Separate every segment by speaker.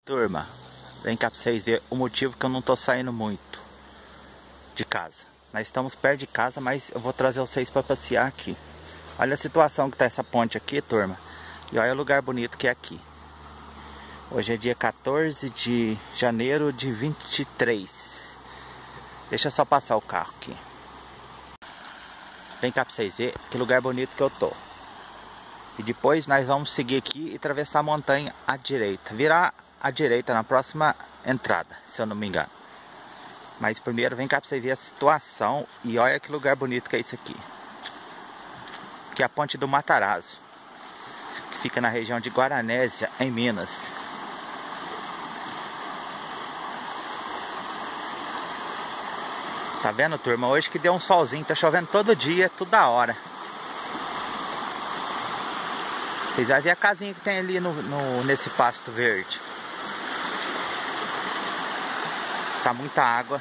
Speaker 1: Turma, vem cá pra vocês verem o motivo que eu não tô saindo muito de casa. Nós estamos perto de casa, mas eu vou trazer vocês para passear aqui. Olha a situação que tá essa ponte aqui, turma. E olha o lugar bonito que é aqui. Hoje é dia 14 de janeiro de 23. Deixa eu só passar o carro aqui. Vem cá pra vocês verem que lugar bonito que eu tô. E depois nós vamos seguir aqui e atravessar a montanha à direita. Virar à direita na próxima entrada, se eu não me engano. Mas primeiro vem cá pra vocês verem a situação. E olha que lugar bonito que é isso aqui. Que é a ponte do Matarazzo, que fica na região de Guaranésia, em Minas. Tá vendo, turma? Hoje que deu um solzinho, tá chovendo todo dia, toda hora. Vocês vão ver a casinha que tem ali nesse pasto verde. Tá muita água.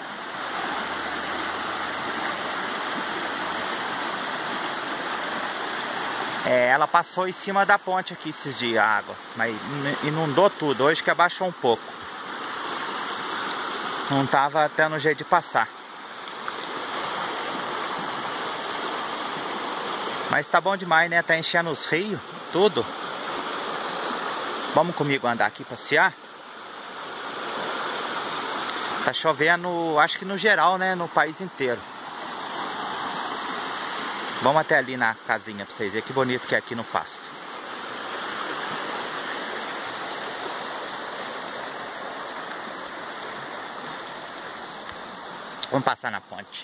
Speaker 1: Ela passou em cima da ponte aqui esses dias, a água. Mas inundou tudo. Hoje que abaixou um pouco. Não tava até no jeito de passar. Mas tá bom demais, né? Tá enchendo os rios, tudo. Vamos comigo andar aqui, passear? Tá chovendo, acho que no geral, né? No país inteiro. Vamos até ali na casinha pra vocês verem que bonito que é aqui no pasto. Vamos passar na ponte.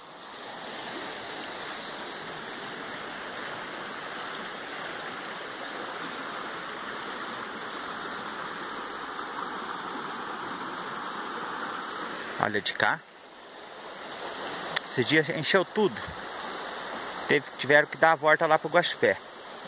Speaker 1: Olha de cá. Esse dia encheu tudo. Tiveram que dar a volta lá pro Guaxupé.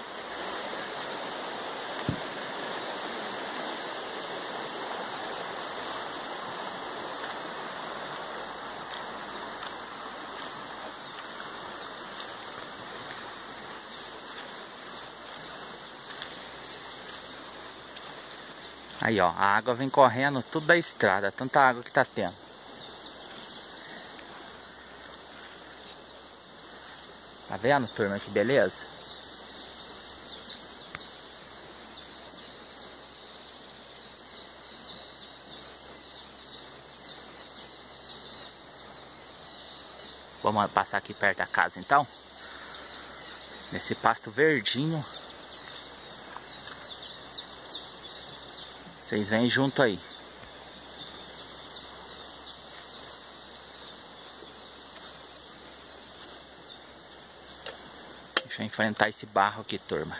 Speaker 1: Aí ó, a água vem correndo tudo da estrada, tanta água que tá tendo. Tá vendo, turma, que beleza? Vamos passar aqui perto da casa então. Nesse pasto verdinho. Vocês vêm junto aí. Deixa eu enfrentar esse barro aqui, turma.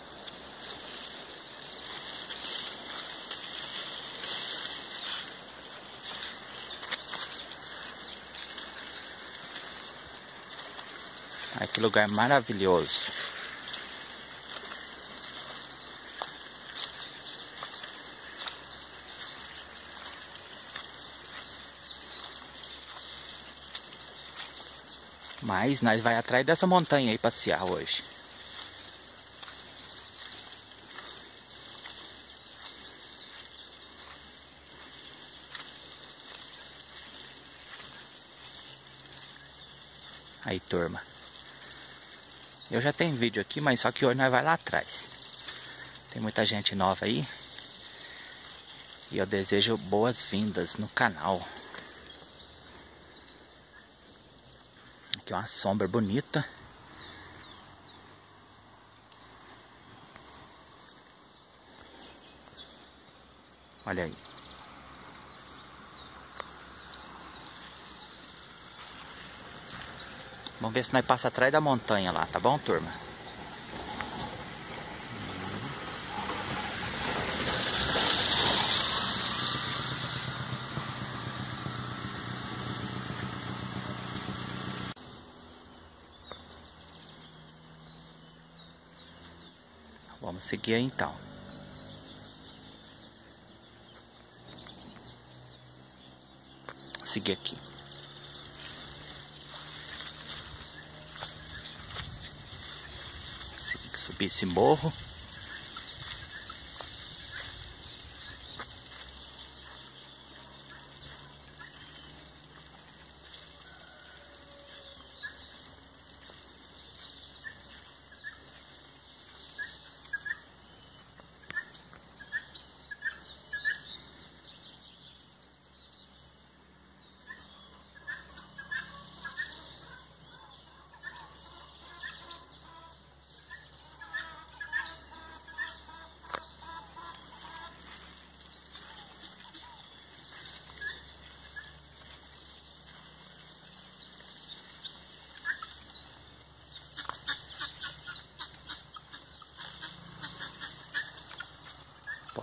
Speaker 1: Ai, que lugar maravilhoso. Mas nós vai atrás dessa montanha aí passear hoje. Aí, turma. Eu já tenho vídeo aqui, mas só que hoje nós vai lá atrás. Tem muita gente nova aí. E eu desejo boas-vindas no canal. Aqui é uma sombra bonita. Olha aí. Vamos ver se nós passa atrás da montanha lá, tá bom, turma? Vamos seguir aí então. Vou seguir aqui. Subir esse morro.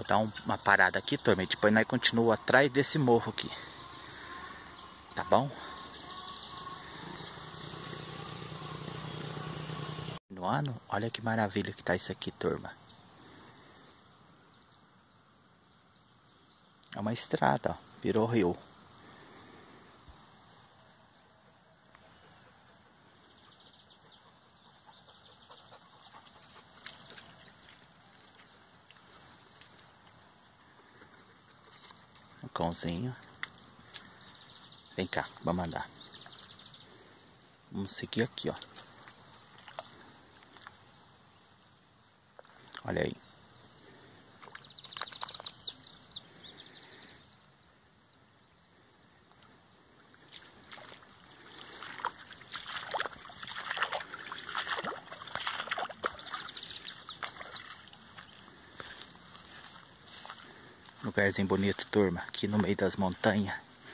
Speaker 1: dar uma parada aqui, turma, e depois nós continuamos atrás desse morro aqui. Tá bom? No ano, olha que maravilha que tá isso aqui, turma. É uma estrada, ó, virou rio. O cãozinho. Vem cá, vamos andar. Vamos seguir aqui, ó. Olha aí. Lugarzinho bonito, turma. Aqui no meio das montanhas.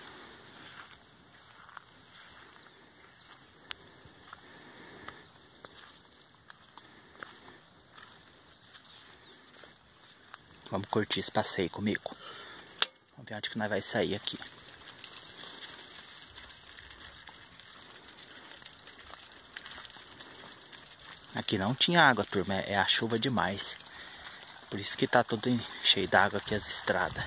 Speaker 1: Vamos curtir esse passeio comigo. Vamos ver onde que nós vai sair aqui. Aqui não tinha água, turma. É a chuva demais. Por isso que tá tudo cheio d'água aqui as estradas.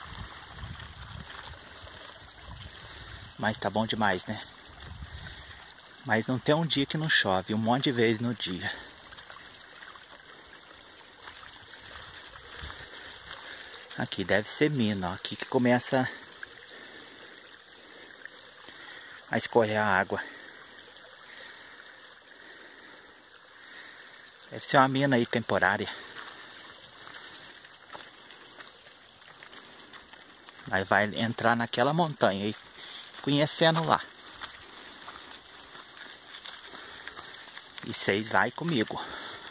Speaker 1: Mas tá bom demais, né? Mas não tem um dia que não chove. Um monte de vezes no dia. Aqui deve ser mina, ó. Aqui que começa a escorrer a água. Deve ser uma mina aí temporária. Aí vai entrar naquela montanha aí, conhecendo lá. E vocês vai comigo.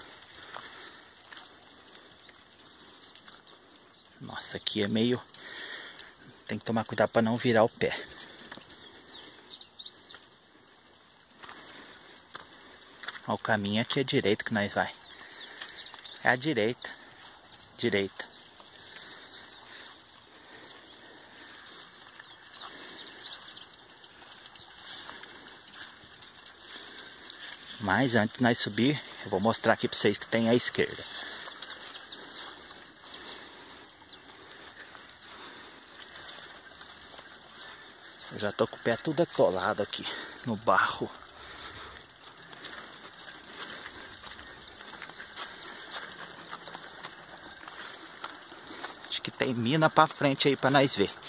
Speaker 1: Nossa, aqui é meio... Tem que tomar cuidado para não virar o pé. Ó, o caminho aqui é direito que nós vai. É a direita. Direita. Mas antes de nós subir, eu vou mostrar aqui para vocês que tem à esquerda. Eu já tô com o pé tudo atolado aqui no barro. Acho que tem mina pra frente aí pra nós ver.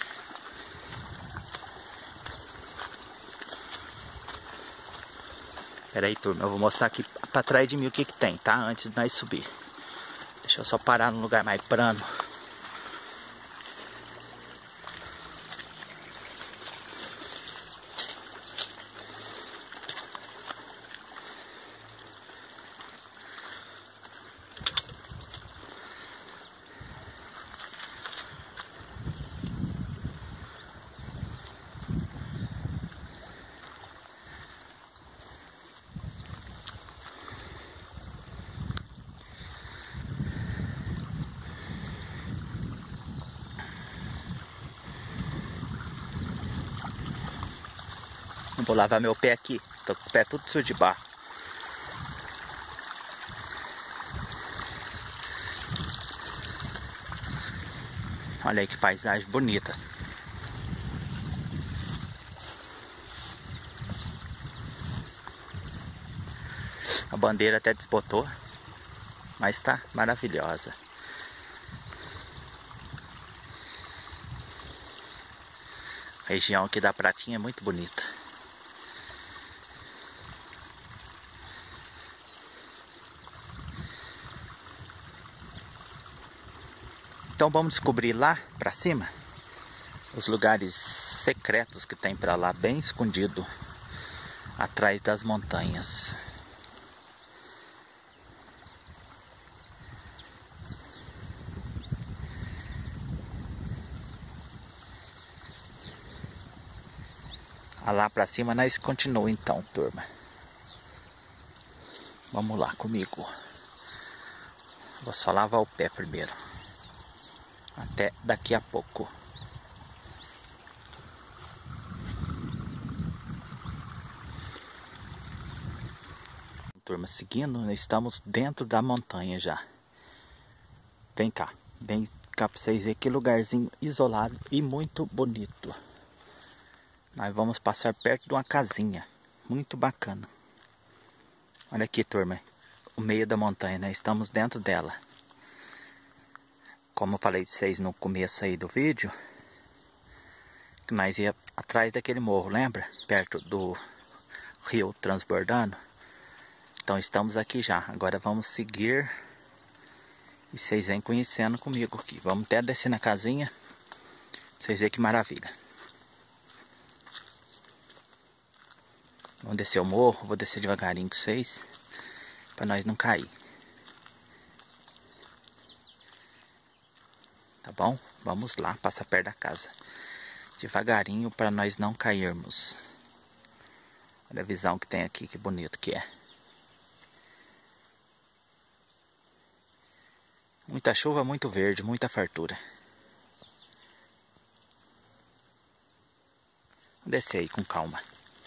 Speaker 1: Pera aí, turma, eu vou mostrar aqui pra trás de mim o que que tem, tá? Antes de nós subir. Deixa eu só parar num lugar mais plano. Não vou lavar meu pé aqui. Tô com o pé tudo sujo de barro. Olha aí que paisagem bonita. A bandeira até desbotou, mas tá maravilhosa. A região aqui da Pratinha é muito bonita. Então vamos descobrir lá pra cima os lugares secretos que tem pra lá, bem escondido atrás das montanhas. Lá pra cima nós continuamos então, turma. Vamos lá comigo. Vou só lavar o pé primeiro. Até daqui a pouco. Turma, seguindo, estamos dentro da montanha já. Vem cá pra vocês verem que lugarzinho isolado e muito bonito. Nós vamos passar perto de uma casinha, muito bacana. Olha aqui, turma, o meio da montanha, né? Estamos dentro dela. Como eu falei pra vocês no começo aí do vídeo, que nós ia atrás daquele morro, lembra? Perto do rio transbordando. Então estamos aqui já. Agora vamos seguir. E vocês vêm conhecendo comigo aqui. Vamos até descer na casinha. Vocês verem que maravilha. Vamos descer o morro. Vou descer devagarinho com vocês. Para nós não cair. Tá bom? Vamos lá. Passar perto da casa. Devagarinho para nós não cairmos. Olha a visão que tem aqui. Que bonito que é. Muita chuva, muito verde, muita fartura. Vou descer aí com calma.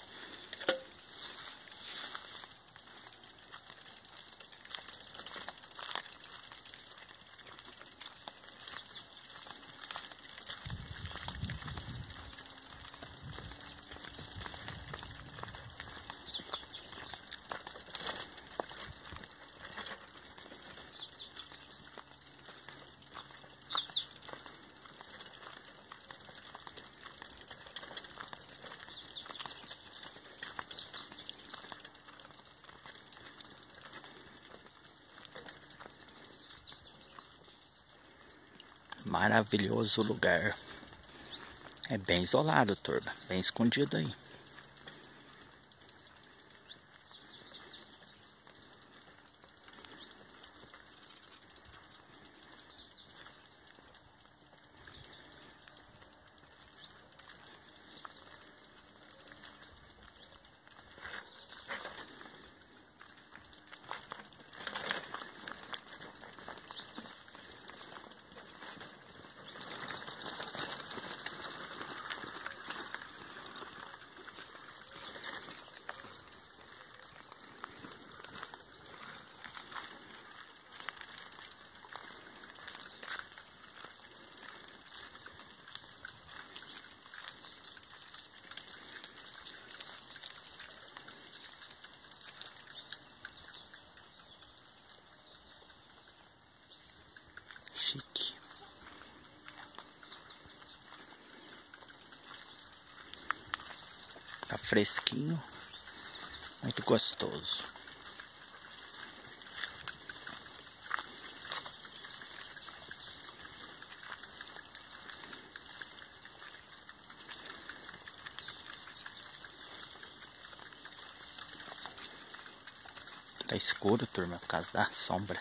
Speaker 1: Maravilhoso lugar. É bem isolado, turma. Bem escondido aí. Chique. Tá fresquinho. Muito gostoso. Tá escuro, turma, por causa da sombra.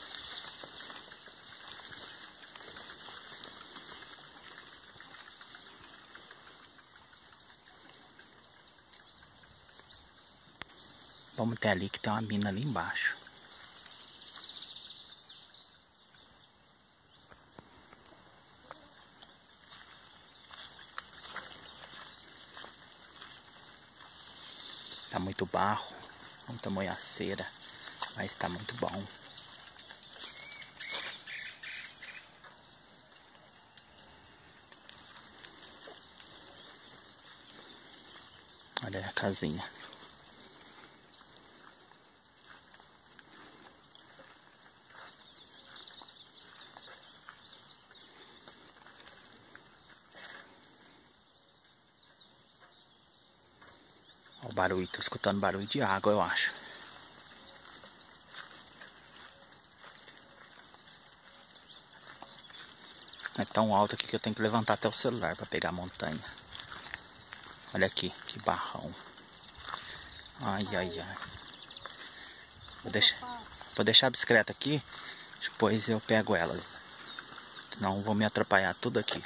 Speaker 1: Vamos até ali que tem uma mina ali embaixo. Tá muito barro, muita moiaceira, mas tá muito bom. Olha a casinha. Olha o barulho, tô escutando barulho de água, eu acho. É tão alto aqui que eu tenho que levantar até o celular para pegar a montanha. Olha aqui, que barrão. Ai, ai, ai. Vou deixar a bicicleta aqui, depois eu pego elas. Senão vou me atrapalhar tudo aqui.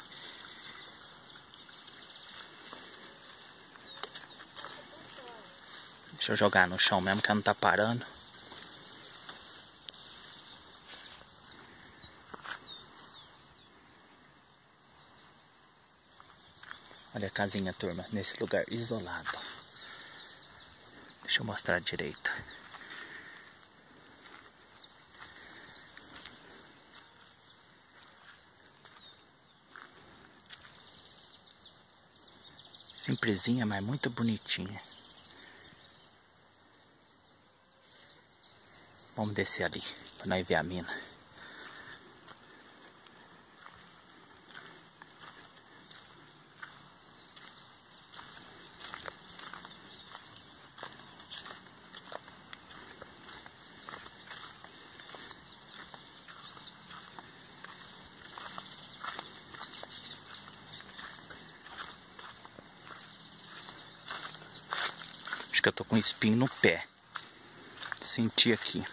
Speaker 1: Deixa eu jogar no chão mesmo, que ela não tá parando. Olha a casinha, turma, nesse lugar isolado. Deixa eu mostrar direito. Simplesinha, mas muito bonitinha. Vamos descer ali, para nós ver a mina. Acho que eu tô com um espinho no pé. Senti aqui.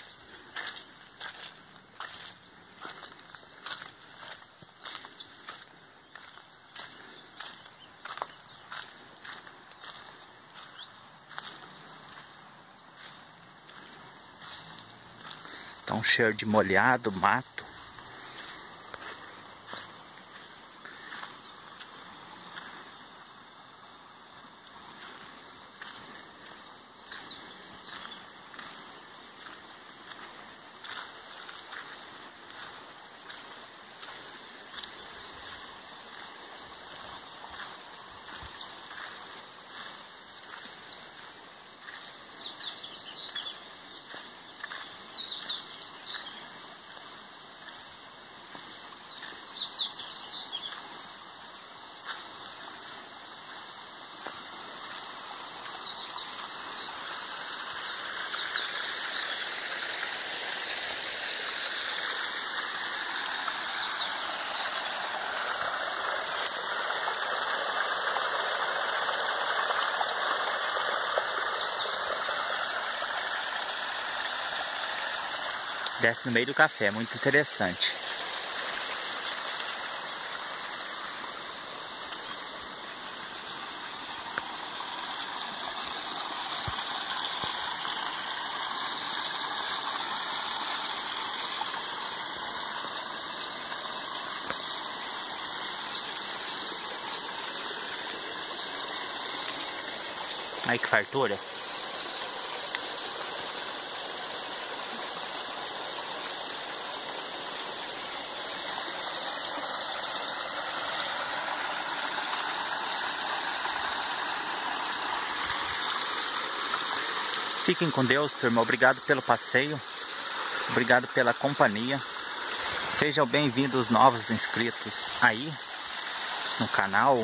Speaker 1: Tá um cheiro de molhado, mato. Desce no meio do café, muito interessante. Aí que fartura. Fiquem com Deus, turma. Obrigado pelo passeio. Obrigado pela companhia. Sejam bem-vindos novos inscritos aí no canal.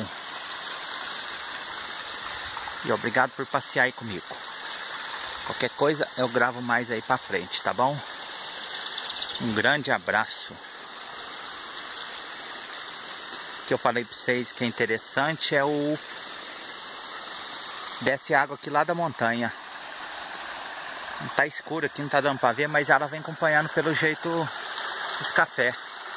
Speaker 1: E obrigado por passear aí comigo. Qualquer coisa eu gravo mais aí pra frente, tá bom? Um grande abraço. O que eu falei pra vocês que é interessante é o... Desce água aqui lá da montanha. Não tá escuro aqui, não tá dando pra ver, mas ela vem acompanhando pelo jeito os cafés.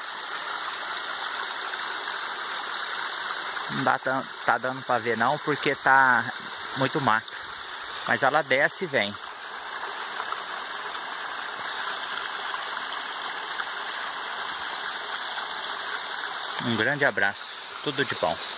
Speaker 1: Não tá dando pra ver não, porque tá muito mato. Mas ela desce e vem. Um grande abraço. Tudo de bom.